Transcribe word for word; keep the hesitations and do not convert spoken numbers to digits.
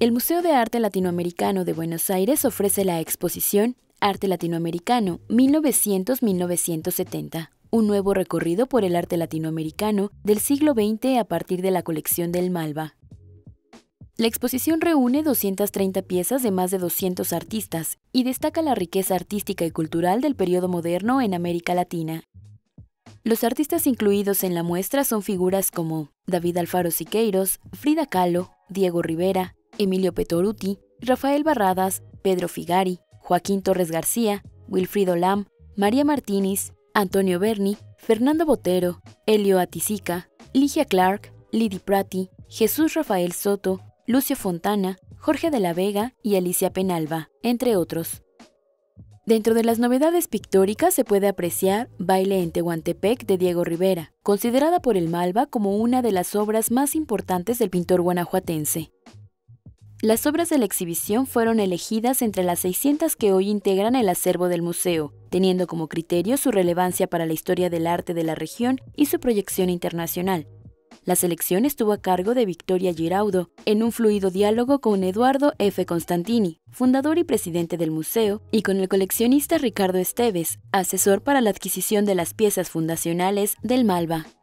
El Museo de Arte Latinoamericano de Buenos Aires ofrece la exposición Arte Latinoamericano mil novecientos a mil novecientos setenta, un nuevo recorrido por el arte latinoamericano del siglo veinte a partir de la colección del Malva. La exposición reúne doscientas treinta piezas de más de doscientos artistas y destaca la riqueza artística y cultural del periodo moderno en América Latina. Los artistas incluidos en la muestra son figuras como David Alfaro Siqueiros, Frida Kahlo, Diego Rivera, Emilio Petoruti, Rafael Barradas, Pedro Figari, Joaquín Torres García, Wilfrido Lam, María Martínez, Antonio Berni, Fernando Botero, Elio Atisica, Ligia Clark, Lidi Prati, Jesús Rafael Soto, Lucio Fontana, Jorge de la Vega y Alicia Penalva, entre otros. Dentro de las novedades pictóricas se puede apreciar Baile en Tehuantepec de Diego Rivera, considerada por el Malva como una de las obras más importantes del pintor guanajuatense. Las obras de la exhibición fueron elegidas entre las seiscientas que hoy integran el acervo del museo, teniendo como criterio su relevancia para la historia del arte de la región y su proyección internacional. La selección estuvo a cargo de Victoria Giraudo, en un fluido diálogo con Eduardo F. Constantini, fundador y presidente del museo, y con el coleccionista Ricardo Esteves, asesor para la adquisición de las piezas fundacionales del Malva.